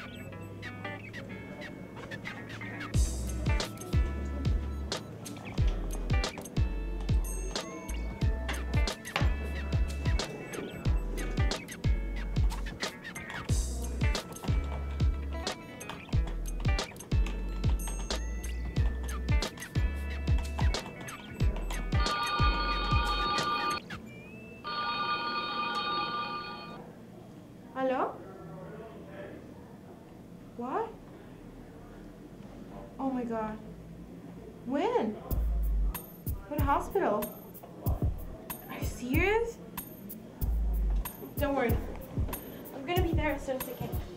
Hello? What? Oh my god. When? What hospital? Are you serious? Don't worry. I'm gonna be there as soon as I can.